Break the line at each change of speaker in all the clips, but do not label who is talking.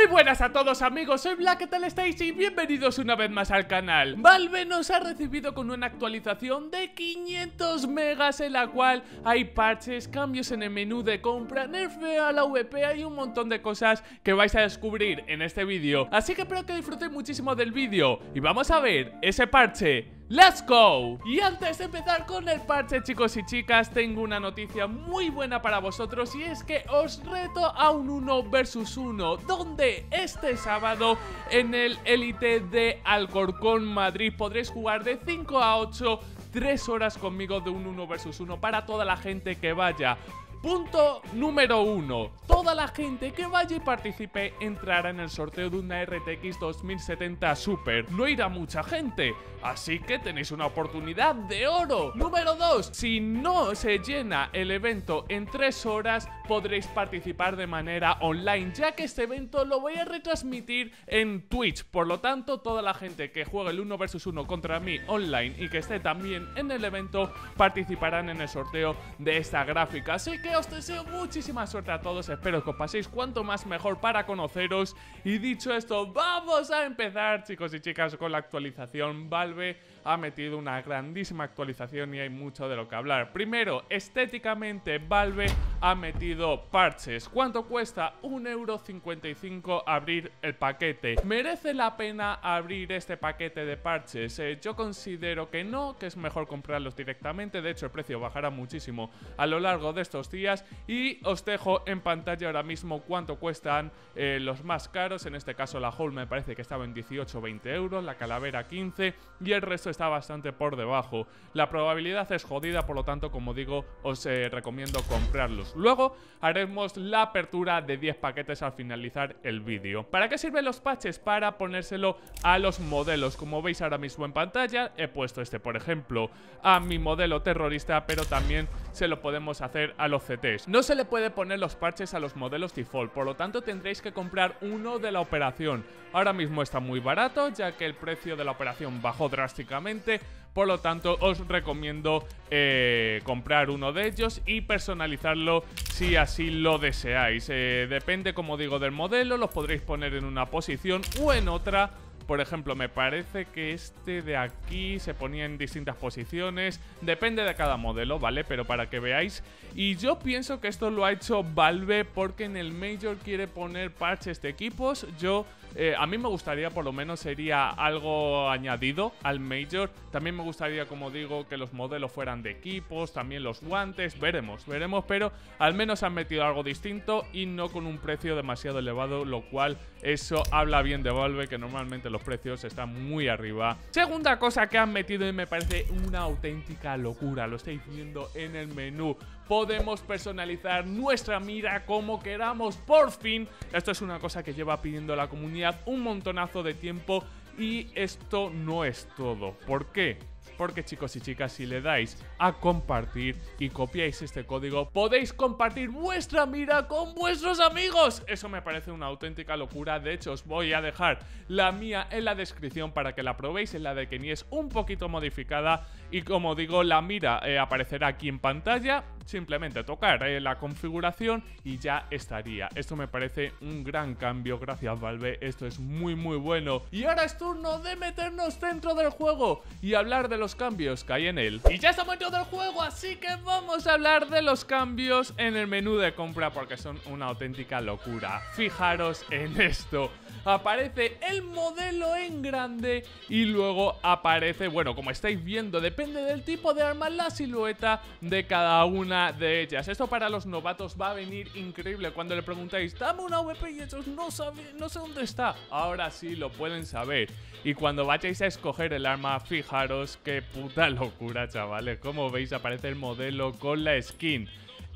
Muy buenas a todos amigos, soy Black, ¿qué tal estáis? Y bienvenidos una vez más al canal. Valve nos ha recibido con una actualización de 500 megas en la cual hay parches, cambios en el menú de compra, nerfeo a la VP, hay un montón de cosas que vais a descubrir en este vídeo. Así que espero que disfrutéis muchísimo del vídeo y vamos a ver ese parche. ¡Let's go! Y antes de empezar con el parche, chicos y chicas, tengo una noticia muy buena para vosotros y es que os reto a un 1 vs 1 donde este sábado en el Elite de Alcorcón, Madrid podréis jugar de 5 a 8, 3 horas conmigo de un 1 vs 1 para toda la gente que vaya. Punto número 1. Toda la gente que vaya y participe entrará en el sorteo de una RTX 2070 Super. No irá mucha gente, así que tenéis una oportunidad de oro. Número 2. Si no se llena el evento en 3 horas, podréis participar de manera online, ya que este evento lo voy a retransmitir en Twitch. Por lo tanto, toda la gente que juegue el 1 vs 1 contra mí online y que esté también en el evento participarán en el sorteo de esta gráfica. Así que os deseo muchísima suerte a todos, espero que os paséis cuanto más mejor para conoceros. Y dicho esto, vamos a empezar, chicos y chicas, con la actualización. Valve ha metido una grandísima actualización y hay mucho de lo que hablar. Primero, estéticamente, Valve ha metido parches. ¿Cuánto cuesta? 1,55 € abrir el paquete. ¿Merece la pena abrir este paquete de parches? Yo considero que no, que es mejor comprarlos directamente. De hecho, el precio bajará muchísimo a lo largo de estos días. Y os dejo en pantalla ahora mismo cuánto cuestan los más caros. En este caso la Hole me parece que estaba en 18 o 20 euros, la Calavera 15 y el resto está bastante por debajo. La probabilidad es jodida, por lo tanto, como digo, os recomiendo comprarlos. Luego haremos la apertura de 10 paquetes al finalizar el vídeo. ¿Para qué sirven los patches? Para ponérselo a los modelos. Como veis ahora mismo en pantalla, he puesto este, por ejemplo, a mi modelo terrorista, pero también se lo podemos hacer a los CTs. No se le puede poner los parches a los modelos default, por lo tanto tendréis que comprar uno de la operación. Ahora mismo está muy barato, ya que el precio de la operación bajó drásticamente. Por lo tanto, os recomiendo comprar uno de ellos y personalizarlo si así lo deseáis. Depende, como digo, del modelo. Los podréis poner en una posición o en otra. Por ejemplo, me parece que este de aquí se ponía en distintas posiciones. Depende de cada modelo, ¿vale? Pero para que veáis. Y yo pienso que esto lo ha hecho Valve porque en el Major quiere poner parches de equipos. A mí me gustaría, por lo menos, sería algo añadido al Major. También me gustaría, como digo, que los modelos fueran de equipos, también los guantes. Veremos, pero al menos han metido algo distinto y no con un precio demasiado elevado, lo cual eso habla bien de Valve, que normalmente los precios están muy arriba. Segunda cosa que han metido y me parece una auténtica locura, lo estáis viendo en el menú. Podemos personalizar nuestra mira como queramos, por fin. Esto es una cosa que lleva pidiendo la comunidad un montonazo de tiempo y esto no es todo. ¿Por qué? Porque, chicos y chicas, si le dais a compartir y copiáis este código, podéis compartir vuestra mira con vuestros amigos. Eso me parece una auténtica locura. De hecho, os voy a dejar la mía en la descripción para que la probéis. En la de Kenny es un poquito modificada y, como digo, la mira aparecerá aquí en pantalla. Simplemente tocar la configuración y ya estaría. Esto me parece un gran cambio, gracias Valve. Esto es muy bueno. Y ahora es turno de meternos dentro del juego y hablar de los cambios que hay en él. Y ya estamos dentro del juego, así que vamos a hablar de los cambios en el menú de compra porque son una auténtica locura. Fijaros en esto. Aparece el modelo en grande y luego aparece, bueno, como estáis viendo, depende del tipo de arma, la silueta de cada una de ellas. Esto para los novatos va a venir increíble. Cuando le preguntáis, dame una AWP, y ellos no sé dónde está. Ahora sí lo pueden saber. Y cuando vayáis a escoger el arma, fijaros qué puta locura, chavales. Como veis, aparece el modelo con la skin.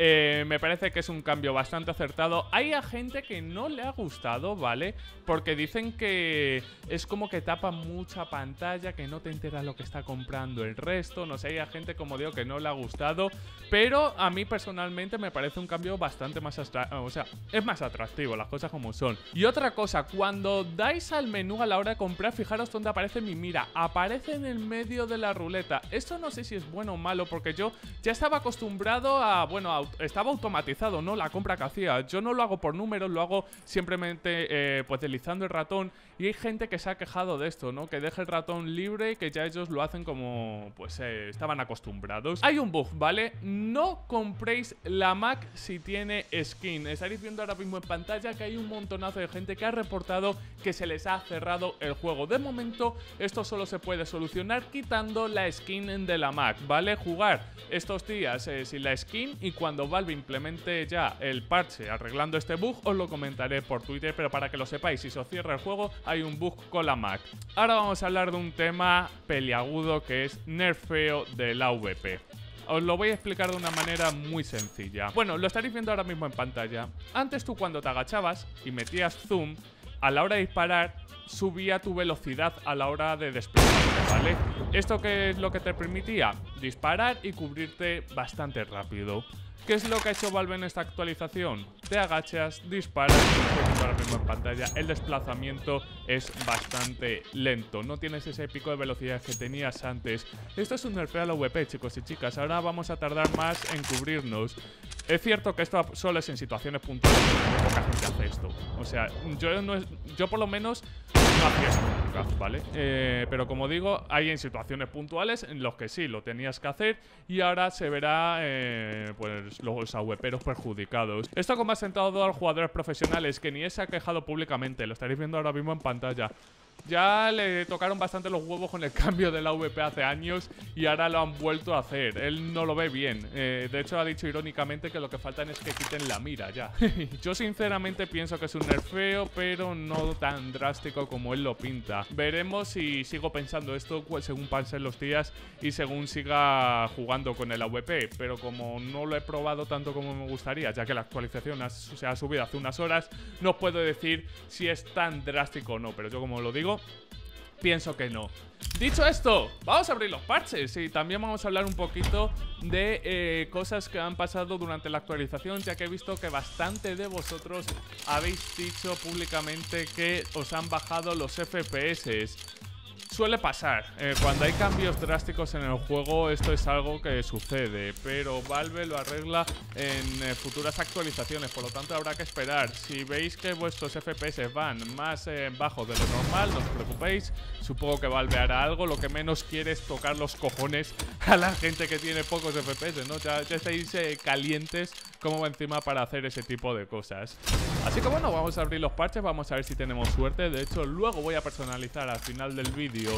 Me parece que es un cambio bastante acertado. Hay a gente que no le ha gustado, ¿vale? Porque dicen que es como que tapa mucha pantalla, que no te enteras lo que está comprando el resto. No sé, hay a gente, como digo, que no le ha gustado. Pero a mí personalmente me parece un cambio bastante más o sea, es más atractivo, las cosas como son. Y otra cosa, cuando dais al menú a la hora de comprar, fijaros dónde aparece mi mira. Aparece en el medio de la ruleta. Esto no sé si es bueno o malo, porque yo ya estaba acostumbrado a, bueno, a estaba automatizado, ¿no? La compra que hacía. Yo no lo hago por números, lo hago simplemente pues deslizando el ratón. Y hay gente que se ha quejado de esto, ¿no? Que deje el ratón libre y que ya ellos lo hacen como pues estaban acostumbrados. Hay un bug, ¿vale? No compréis la Mac si tiene skin. Estaréis viendo ahora mismo en pantalla que hay un montonazo de gente que ha reportado que se les ha cerrado el juego. De momento, esto solo se puede solucionar quitando la skin de la Mac, ¿vale? Jugar estos días sin la skin y cuando Valve implemente ya el parche arreglando este bug, os lo comentaré por Twitter, pero para que lo sepáis, si se os cierra el juego, hay un bug con la Mac. Ahora vamos a hablar de un tema peliagudo que es nerfeo del AWP. Os lo voy a explicar de una manera muy sencilla. Bueno, lo estaréis viendo ahora mismo en pantalla. Antes tú cuando te agachabas y metías zoom, a la hora de disparar subía tu velocidad a la hora de desplazarte, ¿vale? ¿Esto qué es lo que te permitía? Disparar y cubrirte bastante rápido. ¿Qué es lo que ha hecho Valve en esta actualización? Te agachas, disparas, y ahora mismo en pantalla, el desplazamiento es bastante lento. No tienes ese pico de velocidad que tenías antes. Esto es un nerfeo a la AWP, chicos y chicas. Ahora vamos a tardar más en cubrirnos. Es cierto que esto solo es en situaciones puntuales, pero poca gente hace esto. O sea, yo por lo menos no hacía esto nunca, ¿vale? Pero como digo, hay en situaciones puntuales en los que sí lo tenías que hacer y ahora se verá pues los AWPeros perjudicados. Esto como ha sentado a los jugadores profesionales que ni se ha quejado públicamente, lo estaréis viendo ahora mismo en pantalla. Ya le tocaron bastante los huevos con el cambio del AWP hace años y ahora lo han vuelto a hacer. Él no lo ve bien. De hecho, ha dicho irónicamente que lo que faltan es que quiten la mira ya. Yo sinceramente pienso que es un nerfeo, pero no tan drástico como él lo pinta. Veremos si sigo pensando esto según pasen los días y según siga jugando con el AWP. Pero como no lo he probado tanto como me gustaría, ya que la actualización se ha subido hace unas horas, no puedo decir si es tan drástico o no. Pero yo, como lo digo, pienso que no. Dicho esto, vamos a abrir los parches y también vamos a hablar un poquito de cosas que han pasado durante la actualización, ya que he visto que bastante de vosotros habéis dicho públicamente que os han bajado los FPS. Suele pasar, cuando hay cambios drásticos en el juego esto es algo que sucede, pero Valve lo arregla en futuras actualizaciones, por lo tanto habrá que esperar. Si veis que vuestros FPS van más bajos de lo normal, no os preocupéis, supongo que Valve hará algo. Lo que menos quiere es tocar los cojones a la gente que tiene pocos FPS, ¿no? Ya estáis calientes como encima para hacer ese tipo de cosas. Así que bueno, vamos a abrir los parches, vamos a ver si tenemos suerte. De hecho, luego voy a personalizar al final del vídeo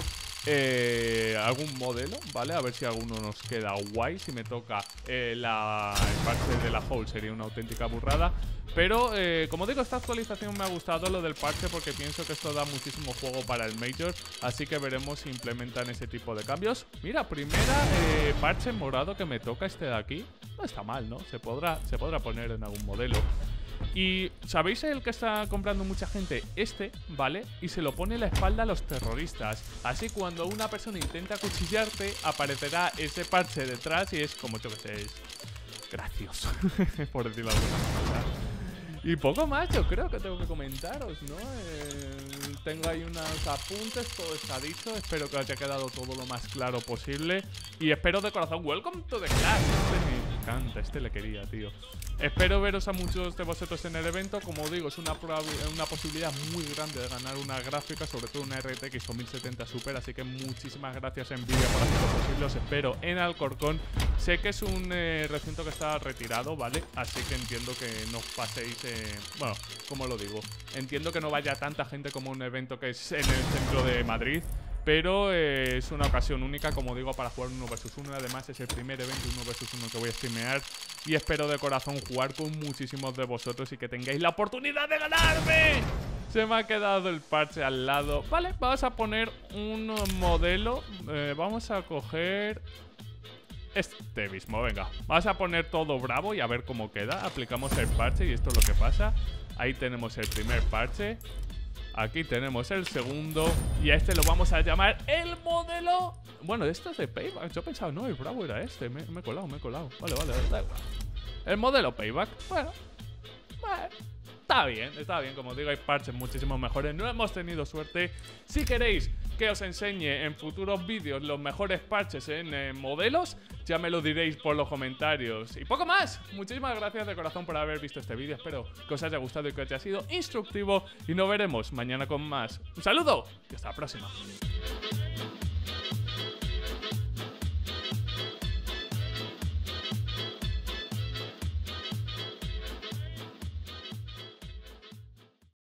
algún modelo, ¿vale? A ver si alguno nos queda guay. Si me toca el parche de la Hole sería una auténtica burrada. Pero, como digo, esta actualización me ha gustado lo del parche porque pienso que esto da muchísimo juego para el Major. Así que veremos si implementan ese tipo de cambios. Mira, primera parche morado que me toca, este de aquí. No está mal, ¿no? Se podrá poner en algún modelo. Y ¿sabéis el que está comprando mucha gente? Este, ¿vale? Y se lo pone en la espalda a los terroristas. Así cuando una persona intenta acuchillarte, aparecerá ese parche detrás y es como, yo que sé, es gracioso, por decirlo de alguna manera. Y poco más yo creo que tengo que comentaros, ¿no? Tengo ahí unos apuntes, todo está dicho. Espero que os haya quedado todo lo más claro posible. Y espero de corazón, welcome to the class. Me encanta, le quería, tío. Espero veros a muchos de vosotros en el evento. Como digo, es una posibilidad muy grande de ganar una gráfica, sobre todo una RTX 2070 Super. Así que muchísimas gracias Nvidia por hacerlo posible. Os espero en Alcorcón. Sé que es un recinto que está retirado, ¿vale? Así que entiendo que no paséis... bueno, como lo digo, entiendo que no vaya tanta gente como un evento que es en el centro de Madrid. Pero es una ocasión única, como digo, para jugar 1 vs 1. Además es el primer evento 1 vs 1 que voy a streamear. Y espero de corazón jugar con muchísimos de vosotros y que tengáis la oportunidad de ganarme. Se me ha quedado el parche al lado. Vale, vamos a poner un modelo. Vamos a coger... este mismo, venga. Vamos a poner todo bravo y a ver cómo queda. Aplicamos el parche y esto es lo que pasa. Ahí tenemos el primer parche. Aquí tenemos el segundo. Y a este lo vamos a llamar el modelo... Bueno, esto es de Payback. Yo pensaba, no, el bravo era este. Me he colado. Vale, da igual. El modelo Payback. Bueno, está bien, como os digo, hay parches muchísimo mejores. No hemos tenido suerte. Si queréis que os enseñe en futuros vídeos los mejores parches en modelos, ya me lo diréis por los comentarios. Y poco más. Muchísimas gracias de corazón por haber visto este vídeo. Espero que os haya gustado y que os haya sido instructivo. Y nos veremos mañana con más. Un saludo y hasta la próxima.